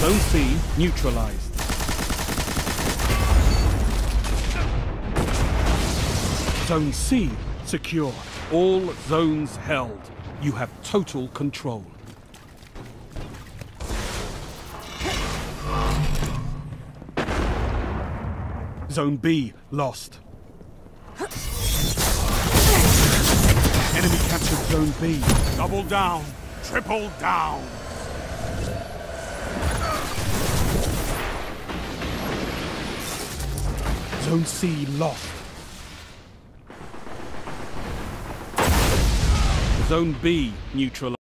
Zone C neutralized. Zone C secure. All zones held. You have total control. Zone B lost. Enemy captured Zone B. Double down, triple down. Zone C lost. Zone B neutralized.